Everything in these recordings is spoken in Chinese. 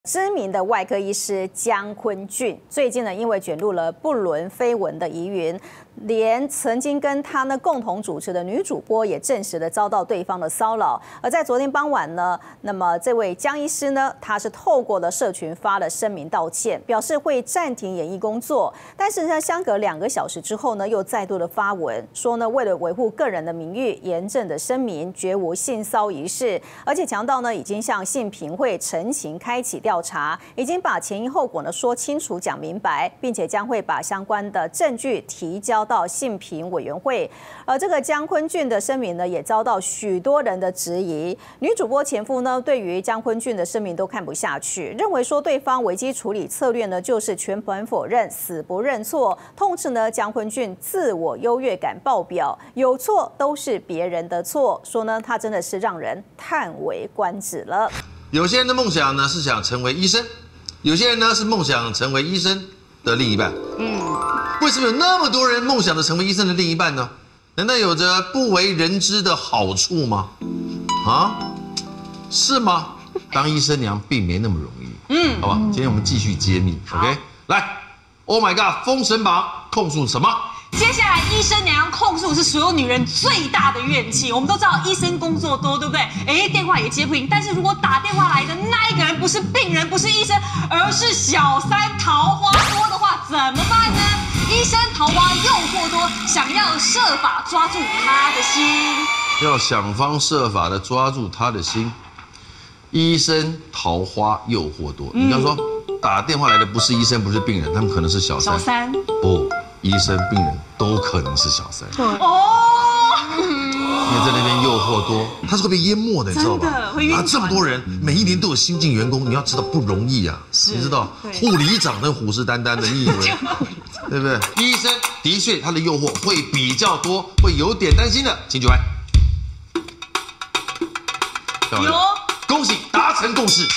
知名的外科医师江坤俊，最近呢，因为卷入了不伦绯闻的疑云，连曾经跟他呢共同主持的女主播也证实了遭到对方的骚扰。而在昨天傍晚呢，那么这位江医师呢，他是透过了社群发了声明道歉，表示会暂停演艺工作。但是呢，相隔2个小时之后呢，又再度的发文说呢，为了维护个人的名誉，严正的声明绝无性骚一事，而且强调呢，已经向性平会陈情开启调查，已经把前因后果呢说清楚讲明白，并且将会把相关的证据提交到性平委员会。而这个江坤俊的声明呢，也遭到许多人的质疑。女主播前夫呢，对于江坤俊的声明都看不下去，认为说对方危机处理策略呢，就是全盘否认、死不认错，痛斥呢江坤俊自我优越感爆表，有错都是别人的错，说呢他真的是让人叹为观止了。 有些人的梦想呢是想成为医生，有些人呢是梦想成为医生的另一半。为什么有那么多人梦想着成为医生的另一半呢？难道有着不为人知的好处吗？啊，是吗？当医生娘并没那么容易。好吧，今天我们继续揭秘。OK， 来 ，Oh my God， 封神榜控诉什么？ 接下来，医生娘要控诉是所有女人最大的怨气。我们都知道医生工作多，对不对？电话也接不赢。但是如果打电话来的那一个人不是病人，不是医生，而是小三桃花多的话，怎么办呢？医生桃花诱惑多，想要设法抓住他的心， 要想方设法的抓住他的心。医生桃花诱惑多，你刚说打电话来的不是医生，不是病人，他们可能是小三。 小三不。医生、病人都可能是小三。 对因为在那边诱惑多，他是会被淹没的，你知道吧？啊，这么多人，每一年都有新进员工，你要知道不容易啊。你知道护理长那虎视眈眈的，你以为对不对？医生的确他的诱惑会比较多，会有点担心的，请举牌。 有， 恭喜达成共识。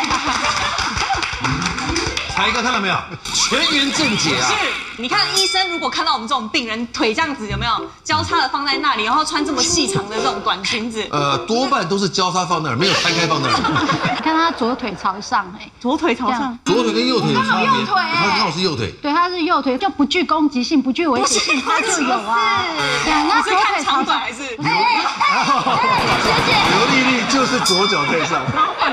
才哥看到没有？全员正解啊！ 是，你看医生如果看到我们这种病人腿这样子，有没有交叉的放在那里，然后穿这么细长的这种短裙子？ 多半都是交叉放那儿，没有摊开放那儿。 你看他左腿朝上， 左腿朝上， 左腿跟右腿有差别。 右腿， 他刚好是右腿。 对，他是右腿，就不具攻击性、不具危险性，他就有啊。 那左腿长短还是？ 学姐， 刘丽丽就是左脚在上。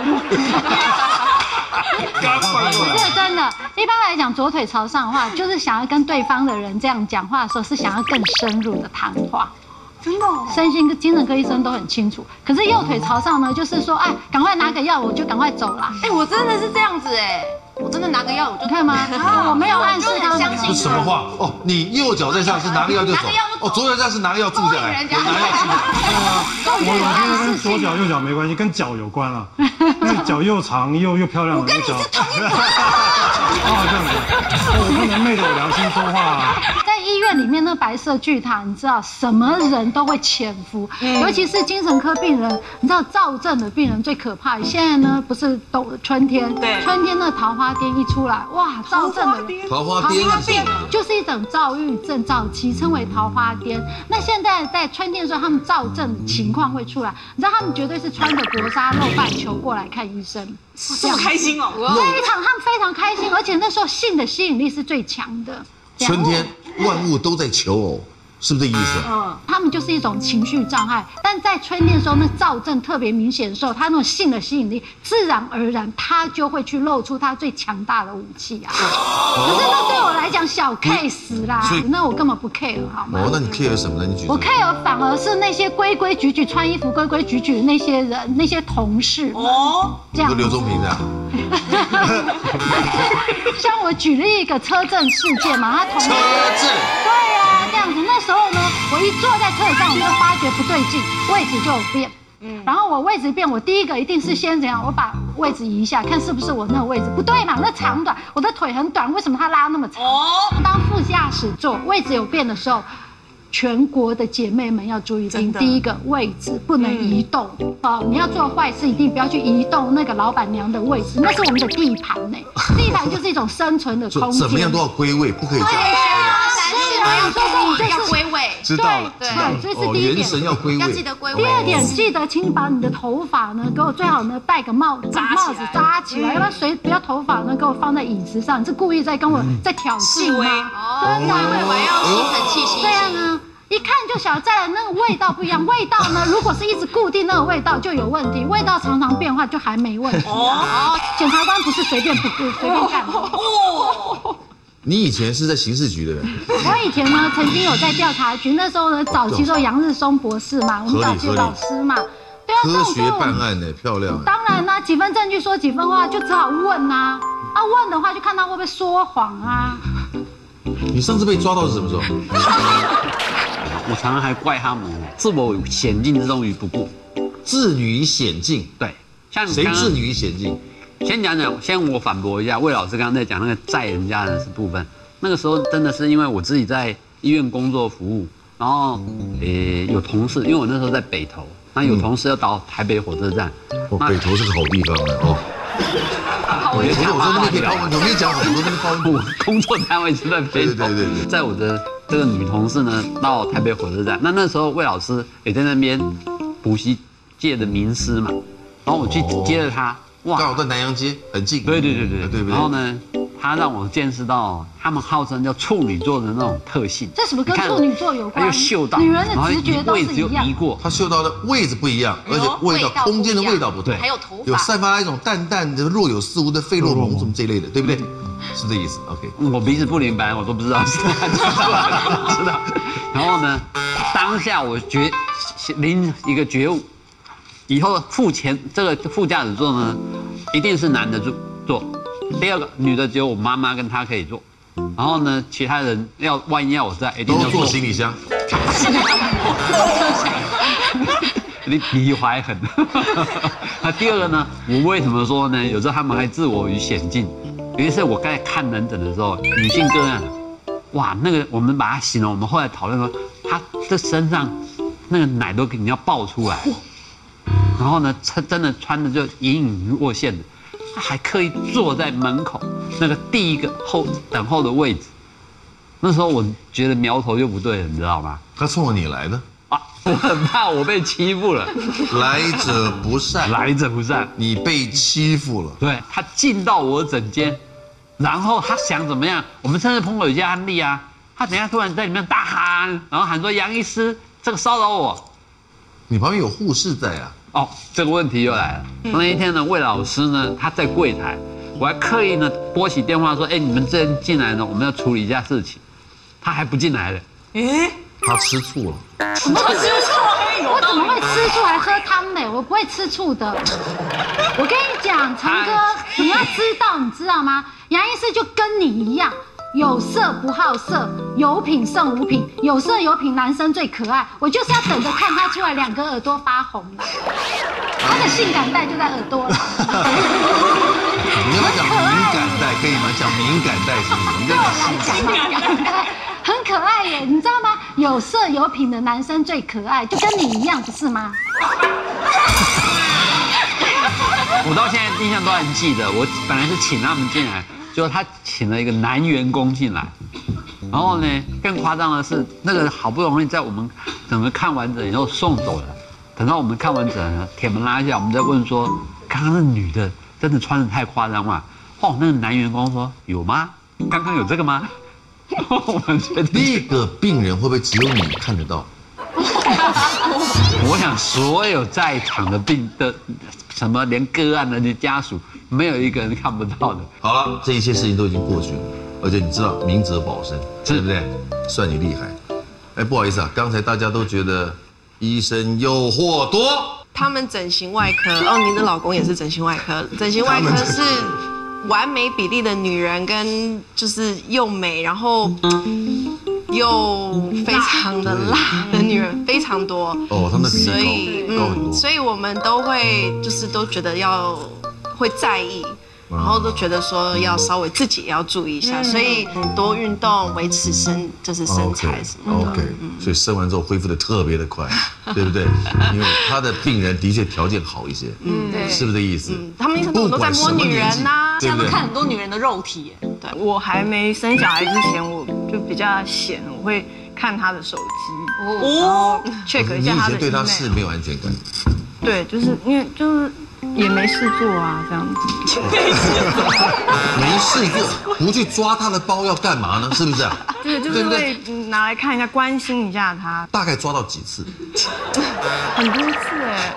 不是真的，一般来讲，左腿朝上的话，就是想要跟对方的人这样讲话的时候，是想要更深入的谈话。 真的， 身心精神科医生都很清楚。可是右腿朝上呢，就是说，哎，赶快拿个药，我就赶快走啦。 我真的是这样子我真的拿个药我就看吗？我没有暗示他们。 这什么话？哦，你右脚在上是拿个药就走，左脚在上是拿个药住下来，拿药住下来。 我觉得跟左脚右脚没关系，跟脚有关了。那脚又长又漂亮的脚。这样子，我不能昧着我良心说话啊。 在医院里面那白色巨塔，你知道什么人都会潜伏，尤其是精神科病人。你知道躁症的病人最可怕。现在呢，不是春天， 对， 春天那桃花癫一出来，哇，躁症的人， 桃花癫就是一种躁郁症躁期，称为桃花癫。那现在在春天的时候，他们躁症的情况会出来，你知道他们绝对是穿着薄纱露半球过来看医生， 这么开心哦， 他们非常开心，而且那时候性的吸引力是最强的。 春天万物都在求偶，是不是这意思？ 他们就是一种情绪障碍，但在春天的时候，那躁症特别明显的时候，他那种性的吸引力，自然而然他就会去露出他最强大的武器啊。可是那对我来讲小 case 啦，那我根本不 care 好吗？ 那你 care 什么呢？你举。 我 care 反而是那些规规矩矩穿衣服规规矩矩的那些人，那些同事这样。 刘宗平这样。 像我举例一个车震事件嘛，他同事。车震。 对啊，这样子。那时候呢，我一坐在车上，我就发觉不对劲，位置就有变。然后我位置变，我第一个一定是先怎样？我把位置移一下，看是不是我那个位置不对嘛？那长短，我的腿很短，为什么他拉那么长？当副驾驶座位置有变的时候，全国的姐妹们要注意第一个位置不能移动你要做坏事一定不要去移动那个老板娘的位置，那是我们的地盘地盘就是一种生存的空间， 怎么样都要归位，不可以这样。 要归位。 知道了， 对知道了。 这是第一点元神要归要记位。 得归位。 第二点，记得请把你的头发呢，给我最好呢戴个帽子扎起来，要不要头发呢给我放在椅子上？你是故意在跟我在挑衅吗？真的， 我要吸尘器吸。 这样呢，一看就晓得。再来那个味道不一样，味道呢，如果是一直固定那个味道就有问题，味道常常变化就还没问题。检察官不是随便干的。 你以前是在刑事局的人， 我以前呢曾经有在调查局，那时候呢早期时候杨日松博士嘛，我们早期老师嘛，对啊， 科学办案呢，漂亮。 当然啦，几分证据说几分话，就只好问啊。问的话就看他会不会说谎啊。 你上次被抓到是什么时候？ 我常常还怪他们置我于险境之中于不顾。 置你于险境？ 对，像你谁置你于险境？先我反驳一下，魏老师刚刚在讲那个载人家的部分，那个时候真的是因为我自己在医院工作服务，然后有同事，因为我那时候在北投，那有同事要到台北火车站， 北投是个好地方哦。北投我说那边可以抛文，我没讲很多那个抛文。 我工作单位是在北投， 对。 在我的这个女同事呢，到台北火车站，那时候魏老师也在那边补习界的名师嘛，然后我去接了他。 哇，刚好在南洋街很近。 对。然后呢，他让我见识到他们号称叫处女座的那种特性。 这什么跟处女座有关？ 他就嗅到， 女人的直觉都是一样。 他嗅到的位置不一样，而且味道空间的味道不同， 还有头发， 有散发一种淡淡的若有似无的费洛蒙什么这一类的，对不对？是这意思。OK。 我鼻子不灵，本来我都不知道是他知道。然后呢，当下我临一个觉悟。以后这个副驾驶座呢，一定是男的坐。第二个女的只有我妈妈跟她可以坐。然后呢，其他人万一要我在，一定要坐行李箱。 李怀很。那第二个呢，我为什么说呢？有时候他们还置我于险境。有一次我在看门诊的时候，女性个案，哇，那个我们把它形容，我们后来讨论说，她的身上那个奶都你要爆出来。然后呢，他真的穿的就隐隐若现的，他还刻意坐在门口那个第一个等候的位置。那时候我觉得苗头就不对了，你知道吗？ 他冲着你来的啊！我很怕我被欺负了。 来者不善， 来者不善， 你被欺负了。 对，他进到我诊间，然后他想怎么样？我们甚至碰过有些案例啊，他等一下突然在里面大喊，然后喊说杨医师这个骚扰我。 你旁边有护士在啊。 哦，这个问题又来了。那一天呢，魏老师呢，他在柜台，我还刻意呢拨起电话说：“哎，你们这人进来呢，我们要处理一下事情。”他还不进来了。 他吃醋了。 我怎么会吃醋还喝汤呢？我不会吃醋的。我跟你讲，陈哥，你要知道吗？杨医师就跟你一样。有色不好色，有品胜无品。有色有品，男生最可爱。我就是要等着看他出来2个耳朵发红了，他的性感带就在耳朵了。 你要讲敏感带可以吗？讲敏感带是不是？你在讲性感带， 很可爱耶，你知道吗？有色有品的男生最可爱，就跟你一样，不是吗？ 我到现在印象都还记得，我本来是请他们进来。就他请了一个男员工进来，然后呢，更夸张的是，那个好不容易在我们整个看完整以后送走了，等到我们看完整了，铁门拉下，我们再问说，刚刚那女的真的穿得太夸张吗？哦，那个男员工说有吗？刚刚有这个吗？我们觉得那个病人会不会只有你看得到？ 我想所有在场的什么连个案的家属，没有一个人看不到的。 好了，这一切事情都已经过去了，而且你知道明哲保身，对不对？算你厉害。哎，不好意思啊，刚才大家都觉得医生诱惑多。 他们整形外科哦，您的老公也是整形外科，整形外科是完美比例的女人跟就是又美，然后又非常的辣的女人非常多哦，他们的比例高很多， 所以我们都会就是都觉得会在意。然后都觉得说要稍微自己也要注意一下，所以多运动，维持身材什么的。OK， 所以生完之后恢复的特别的快，对不对？因为他的病人的确条件好一些，对，是不是这意思？ 他们医生都在摸女人呐， 现在都看很多女人的肉体。 对， 我还没生小孩之前，我就比较闲，我会看他的手机，然后 check 一下他的 email。 你以前对他是没有安全感。 对，就是因为就是也没事做啊，这样子。 没事做，不去抓他的包要干嘛呢？是不是啊？ 对，就是会拿来看一下，关心一下他。 大概抓到几次？ 很多次哎。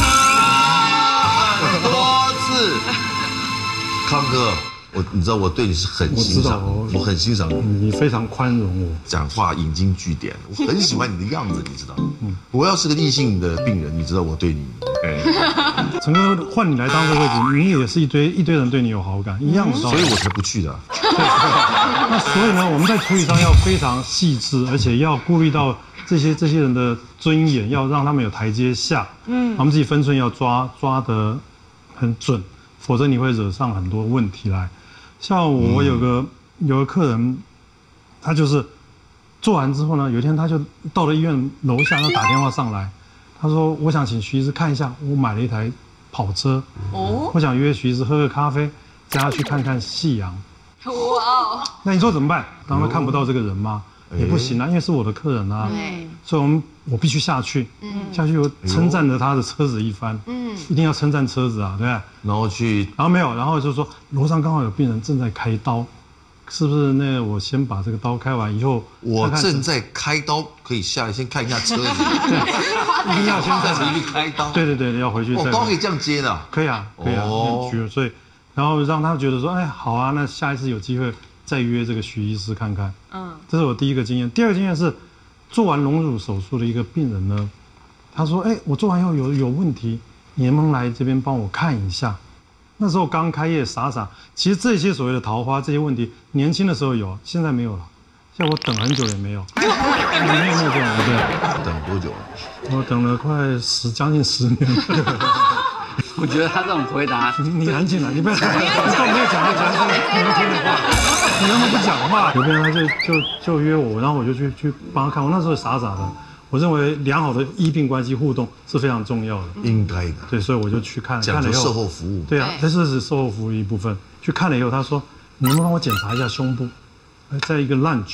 很多次。康哥，你知道我对你是很欣赏，我很欣赏你， 你非常宽容我， 讲话引经据典，我很喜欢你的样子，你知道。我要是个异性的病人，你知道我对你， 陈哥换你来当这个位置，你也是一堆人对你有好感，一样的道理。 所以我才不去的。 那所以呢，我们在处理上要非常细致，而且要顾虑到这些人的尊严，要让他们有台阶下。我们自己分寸要抓得很准，否则你会惹上很多问题来。像我有个客人，他就是做完之后呢，有一天他就到了医院楼下，他打电话上来，他说我想请徐医师看一下，我买了一台跑车，我想约徐医师喝个咖啡，带他去看看夕阳。哇！那你说怎么办？当然看不到这个人吗？也不行啊，因为是我的客人啊，所以我必须下去，我称赞着他的车子一番，一定要称赞车子啊，对不对？然后没有，然后就说楼上刚好有病人正在开刀，是不是？那我先把这个刀开完以后， 我正在开刀，可以下来先看一下车子，一定要先再回去开刀。 对，要回去再。 刀可以这样接的？ 可以啊。所以，然后让他觉得说，哎，好啊，那下一次有机会再约这个徐医师看看。这是我第一个经验。第二个经验是，做完隆乳手术的一个病人呢，他说，哎，我做完以后有问题，你能不能来这边帮我看一下？那时候刚开业，傻，其实这些所谓的桃花这些问题，年轻的时候有，现在没有了。像我等很久也没有，没有这种对。 等多久了？ 我等了快将近10年。 我觉得他这种回答， 你安静了，你不要讲，你都没有讲你能听的话，你能不讲话？有个人他就约我，然后我就去帮他看。我那时候傻的，我认为良好的医病关系互动是非常重要的， 应该的。 对，所以我就去看了以后，讲究售后服务。 对啊，这是售后服务一部分。去看了以后，他说：“你能不能帮我检查一下胸部？”在一个 lunch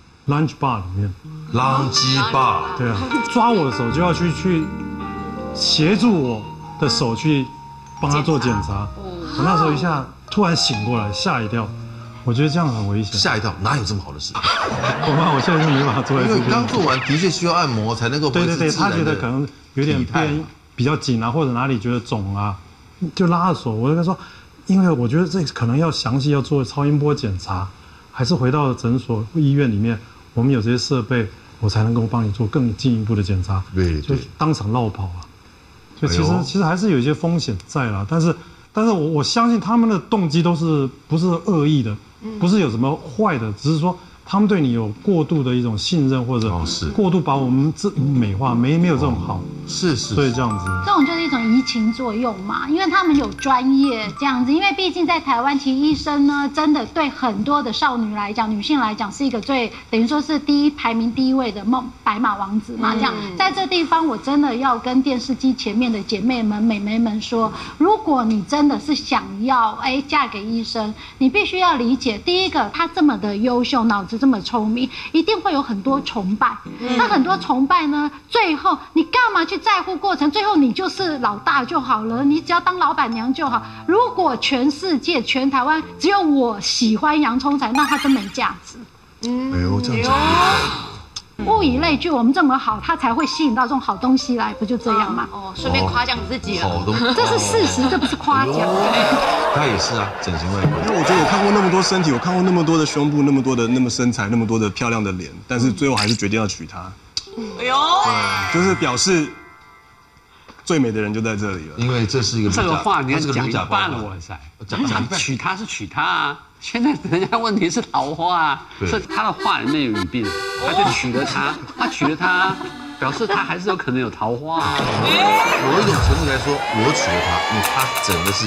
bar 里面 ，lunch bar。 对啊，抓我的手就要去协助我的手去帮他做检查。我那时候一下突然醒过来，吓一跳。我觉得这样很危险。 吓一跳，哪有这么好的事？ 我现在就没办法坐在这边。 因为刚做完的确需要按摩才能够。 对，他觉得可能有点变比较紧啊，或者哪里觉得肿啊，就拉着手。我就跟他说，因为我觉得这可能要详细要做超音波检查，还是回到诊所医院里面，我们有这些设备，我才能够帮你做更进一步的检查。 对， 就当场落跑啊。就其实还是有一些风险在啦，但是我相信他们的动机都是不是恶意的，不是有什么坏的，只是说他们对你有过度的一种信任，或者过度把我们美化，没有这种好， 是， 所以这样子， 这种就是一种移情作用嘛，因为他们有专业这样子，因为毕竟在台湾，其实医生呢，真的对很多的少女来讲，女性来讲是一个最等于说是排名第一位的白马王子嘛，这样，在这地方我真的要跟电视机前面的姐妹们、美眉们说，如果你真的是想要嫁给医生，你必须要理解，第一个他这么的优秀，脑子这么聪明，一定会有很多崇拜。那很多崇拜呢，最后你干嘛去在乎过程？最后你就是老大就好了，你只要当老板娘就好。如果全世界、全台湾只有我喜欢杨聪才，那他真没价值。 哎呦，这样讲。 物以类聚，我们这么好，他才会吸引到这种好东西来，不就这样吗？ 顺便夸奖自己了。 好东西， 这是事实，这不是夸奖。 他也是啊，整形外科。 因为我觉得我看过那么多身体，我看过那么多的胸部，那么多的身材，那么多的漂亮的脸，但是最后还是决定要娶她。 哎呦， 对，就是表示最美的人就在这里了。 因为这是一个这个话你要这个讲一半了，哇塞，娶她是娶她啊。现在人家问题是桃花啊，是他的话里面有语病，他就娶了她，他娶了她，表示他还是有可能有桃花啊。 某一种程度来说，我娶了她，因为她整的是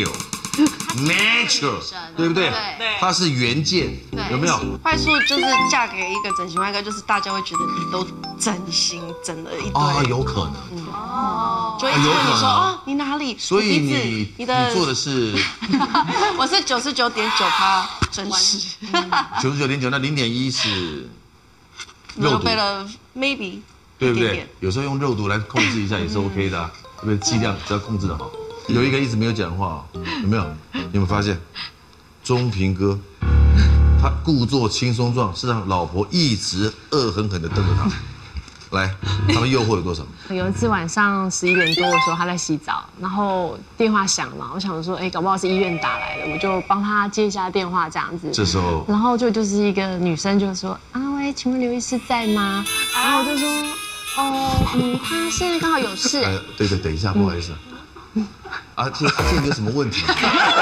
real。natural， 对不对？ 对， 它是原件，有没有？ 坏处就是嫁给一个整形外科，就是大家会觉得你都整形整了一堆。 啊，有可能。 就一直问你说哦，你哪里？ 所以你做的是， 我是99.9%真实。 99.9，那0.1是肉毒贝了 maybe 对不对一点点？ 有时候用肉毒来控制一下也是 OK 的，对不对？剂量只要控制得好。有一个一直没有讲话，有没有？你有没有发现？钟平哥，他故作轻松状，是让老婆一直恶狠狠地瞪着他。来，他们诱惑有多少？ 有一次晚上11点多的时候，他在洗澡，然后电话响了，我想说，搞不好是医院打来的，我就帮他接一下电话这样子。 这时候， 然后就是一个女生就说：“喂，请问刘医师在吗？”然后我就说：“他现在刚好有事。” 对，等一下，不好意思。这有什么问题？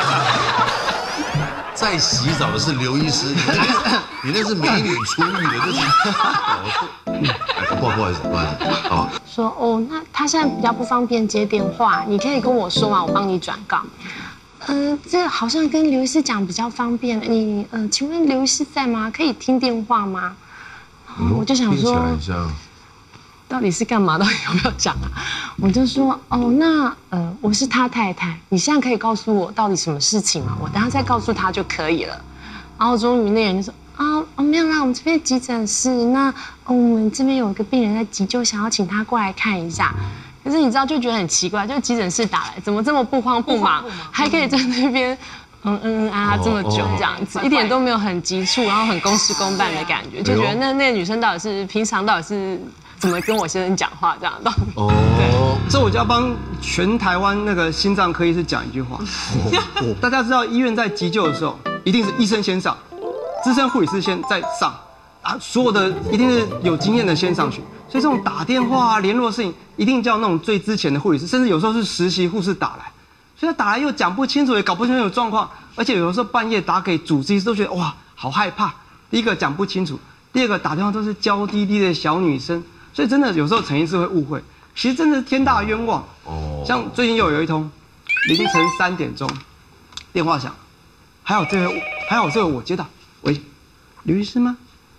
在洗澡的是刘医师，你那是美女出浴的，这是。不好意思， 说那他现在比较不方便接电话，你可以跟我说嘛，我帮你转告。这好像跟刘医师讲比较方便。你请问刘医师在吗？可以听电话吗？我就想说，到底是干嘛？到底有没有讲啊？我就说那我是他太太，你现在可以告诉我到底什么事情吗？我等下再告诉他就可以了。然后终于那人就说。没有啦，我们这边急诊室，那我们这边有一个病人在急救，想要请他过来看一下。可是你知道，就觉得很奇怪，就急诊室打来，怎么这么不慌不忙，还可以在那边这么久这样子，一点都没有很急促，然后很公事公办的感觉，就觉得那个女生到底是平常到底是怎么跟我先生讲话这样的。 这我就要帮全台湾那个心脏科医师讲一句话，大家知道医院在急救的时候，一定是医生先上。资深护理师先再上，所有的一定是有经验的先上去，所以这种打电话联络事情，一定叫那种最之前的护理师，甚至有时候是实习护士打来，所以他打来又讲不清楚，也搞不清楚有状况，而且有的时候半夜打给主治医师都觉得哇好害怕，第一个讲不清楚，第二个打电话都是娇滴滴的小女生，所以真的有时候陈医师会误会，其实真的是天大冤枉。像最近有一通凌晨3点钟电话响，还好这个我接到。喂，刘医师吗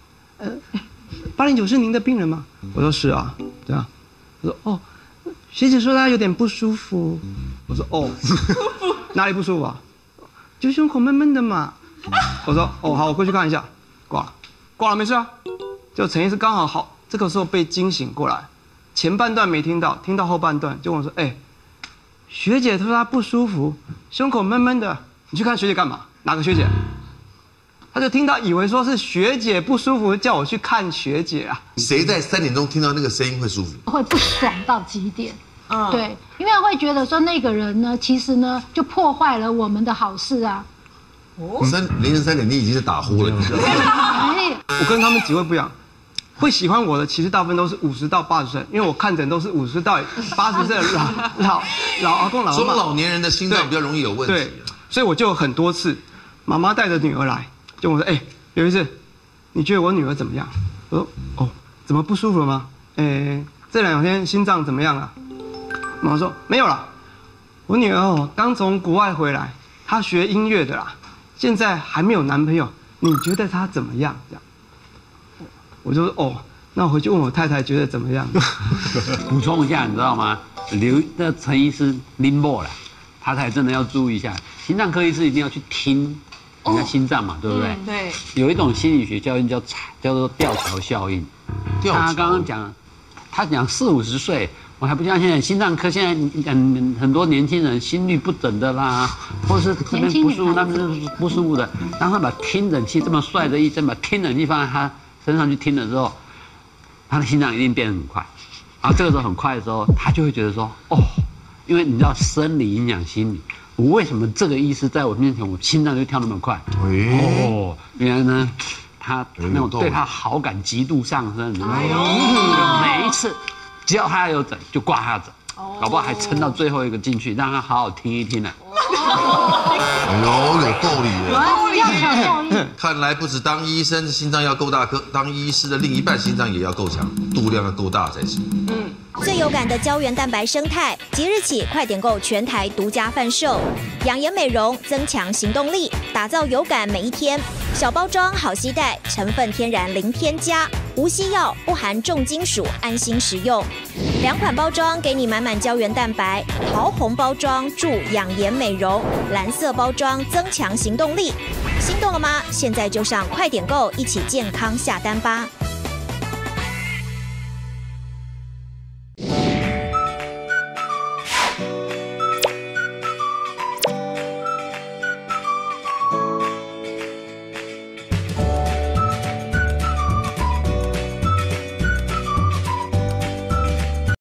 ？809是您的病人吗？我说是啊，对啊。我说学姐说她有点不舒服。我说哪里不舒服啊？就胸口闷闷的嘛。我说好，我过去看一下。挂了没事啊。就陈医师刚好这个时候被惊醒过来，前半段没听到，听到后半段就跟我说，学姐她说她不舒服，胸口闷闷的，你去看学姐干嘛？哪个学姐？他就听到以为说是学姐不舒服，叫我去看学姐啊。 谁在3点钟听到那个声音会舒服？ 会不爽到极点。对，因为会觉得说那个人呢，其实呢就破坏了我们的好事啊。 凌晨3点，你已经是打呼了，你知道吗？ 我跟他们几位不一样，会喜欢我的其实大部分都是50到80岁，因为我看诊都是50到80岁的老阿公老阿嬷。 中老年人的心脏比较容易有问题。 对，所以我就有很多次，妈妈带着女儿来。就我说，刘医师，你觉得我女儿怎么样？我说，怎么不舒服了吗？这2天心脏怎么样啊？妈妈说没有啦，我女儿刚从国外回来，她学音乐的啦，现在还没有男朋友，你觉得她怎么样？这样，我就说那我回去问我太太觉得怎么样？ 补充一下，你知道吗？陈医师拎某啦，他才真的要注意一下，心脏科医师一定要去听。人家心脏嘛，对不对？ 对。 有一种心理学效应叫做吊桥效应。他刚刚讲，他讲40、50岁，我还不相信。心脏科现在很多年轻人心律不整的啦，或者是这边不舒服，那边不舒服的。当他把听诊器这么帅的医生把听诊器放在他身上去听的时候，他的心脏一定变得很快。然后这个时候很快的时候，他就会觉得说，因为你知道生理影响心理。我为什么这个医师在我面前，我心脏就跳那么快？原来呢，他那种对他好感极度上升，每一次只要他有诊就挂他诊，搞不好还撑到最后一个进去，让他好好听一听呢。 有道理耶！看来不止当医生心脏要够大颗，当医师的另一半心脏也要够强，度量要够大才行。 最有感的胶原蛋白生态，即日起快点购全台独家贩售，养颜美容，增强行动力，打造有感每一天。小包装好携带，成分天然零添加，无西药，不含重金属，安心食用。2款包装给你满满胶原蛋白，桃红包装助养颜美容，蓝色包装增强行动力。心动了吗？现在就上快点购，一起健康下单吧。